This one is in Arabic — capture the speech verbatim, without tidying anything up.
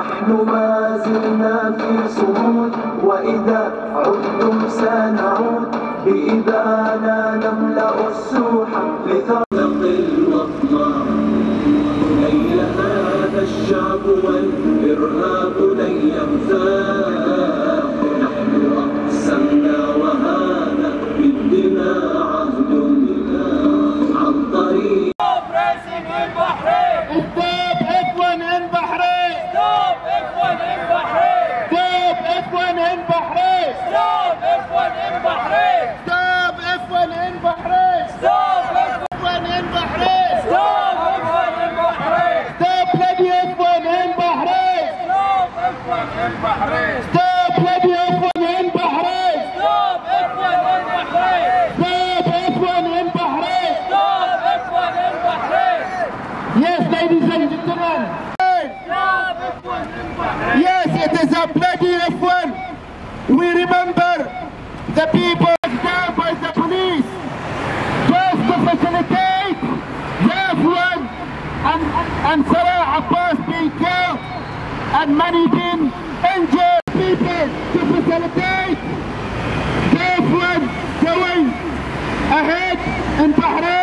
نحن ما زلنا في صمود، وإذا عدتم سنعود بإبانا نملأ السوحة لثقل الوطن. هيا هذا الشعب والإرهاب لن ينفع، نحن أقسمنا وهذا بالدماء عهدنا عن طريق Stop إخوان in Bahrain! Stop إخوان in Bahrain! Stop إخوان in Bahrain! Stop إخوان in Bahrain! Stop إخوان in Bahrain! Stop إخوان in Bahrain! Stop إخوان in Bahrain! Stop bloody إخوان in Bahrain! Stop إخوان in Bahrain! Stop bloody إخوان in Bahrain! Stop إخوان in Bahrain! Stop إخوان in Bahrain! Stop إخوان in Bahrain! Yes, ladies and gentlemen. Stop إخوان in Bahrain! Yes, it is a bloody F1. We remember the people down by the police just to facilitate the F one and, and Salah Abbas being killed and many being injured. People to facilitate the F one going ahead in Bahrain.